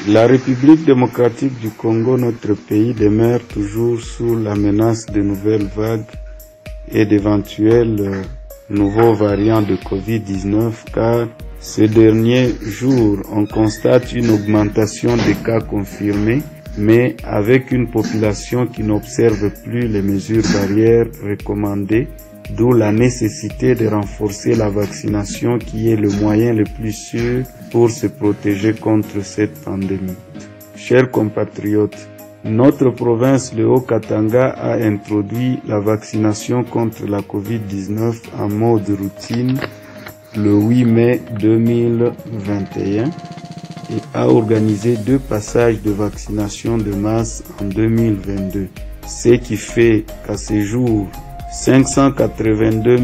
La République démocratique du Congo, notre pays, demeure toujours sous la menace de nouvelles vagues et d'éventuels nouveaux variants de Covid-19 car ces derniers jours, on constate une augmentation des cas confirmés, mais avec une population qui n'observe plus les mesures barrières recommandées, d'où la nécessité de renforcer la vaccination qui est le moyen le plus sûr pour se protéger contre cette pandémie. Chers compatriotes, notre province, le Haut-Katanga, a introduit la vaccination contre la Covid-19 en mode routine le 8 mai 2021 et a organisé 2 passages de vaccination de masse en 2022, ce qui fait qu'à ce jour, 582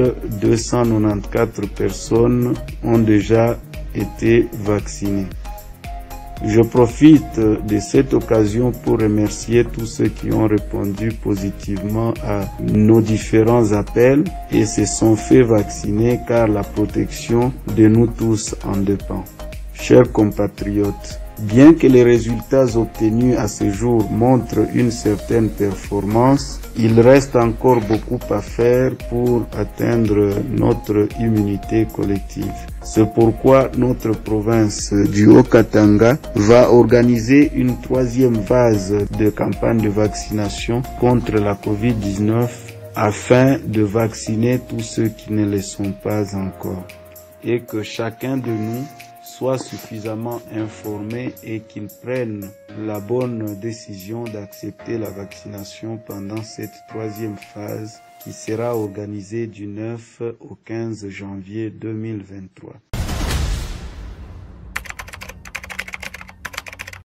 294 personnes ont déjà été vaccinées. Je profite de cette occasion pour remercier tous ceux qui ont répondu positivement à nos différents appels et se sont fait vacciner car la protection de nous tous en dépend. Chers compatriotes, bien que les résultats obtenus à ce jour montrent une certaine performance, il reste encore beaucoup à faire pour atteindre notre immunité collective. C'est pourquoi notre province du Haut-Katanga va organiser une 3e phase de campagne de vaccination contre la Covid-19 afin de vacciner tous ceux qui ne le sont pas encore et que chacun de nous soit suffisamment informé et qu'il prenne la bonne décision d'accepter la vaccination pendant cette 3e phase qui sera organisée du 9 au 15 janvier 2023.